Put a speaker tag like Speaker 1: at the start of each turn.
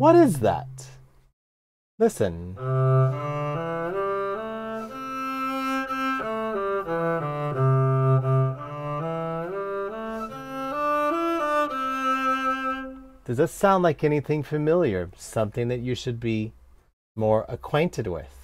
Speaker 1: What is that? Listen. Does this sound like anything familiar? Something that you should be more acquainted with?